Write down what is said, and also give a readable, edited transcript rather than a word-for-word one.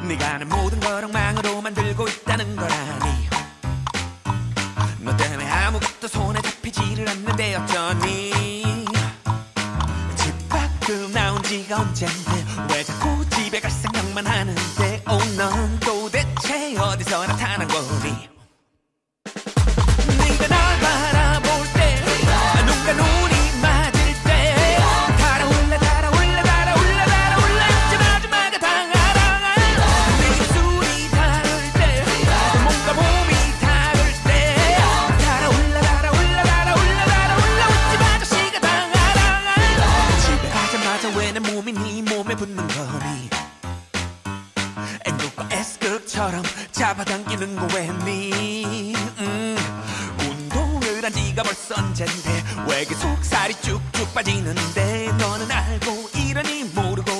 네가 내 모든 걸 엉망으로 만들고 있다는 거라니. 너 때문에 아무것도 손에 잡히지를 않는데 어쩌니. 집 밖으로 나온 지가 언젠데 왜 자꾸 집에 갈 생각만 하는데. 넌 도대체 어디서 나타난 거니. 네가 날 바라볼 때 눈과 눈이 맞을 때 달아올라 달아올라 달아올라 달아올라 이제 마지막에 당하라. 네 입술이 닿을 때 몸과 몸이 닿을 때 달아올라 달아올라 달아올라 달아올라 웃지 마 아저씨가 당하라. 집에 가자마자 왜 내 몸이 네 몸에 붙는 거니. N극과 S극처럼 잡아당기는 거 왜니. 운동을 한 지가 벌써 언젠데 왜 계속 살이 쭉쭉 빠지는데. 너는 알고 이러니 모르고